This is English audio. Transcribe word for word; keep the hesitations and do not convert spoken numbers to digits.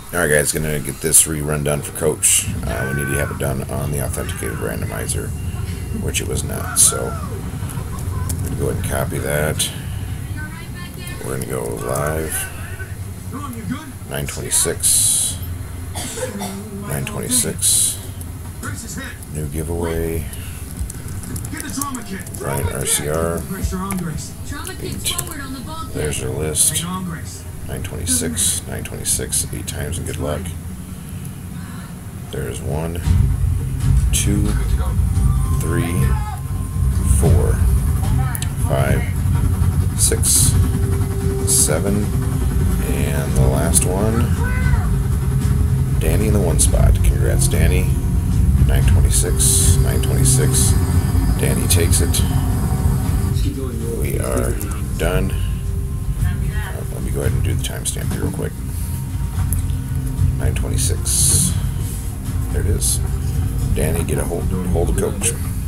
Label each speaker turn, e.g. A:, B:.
A: Alright guys, gonna get this rerun done for Coach. Uh, we need to have it done on the authenticated randomizer, which it was not. So I'm gonna go ahead and copy that. We're gonna go live. nine twenty-six. nine twenty-six. New giveaway. Bryant R C R. Eight. There's our list. nine twenty-six, nine twenty-six, eight times and good luck. There's one, two, three, four, five, six, seven, and the last one, Danny in the one spot. Congrats, Danny. nine twenty-six, nine twenty-six. Danny takes it. We are done. Let me go ahead and do the timestamp here real quick. nine twenty-six. There it is. Danny, get a hold, hold of Coach.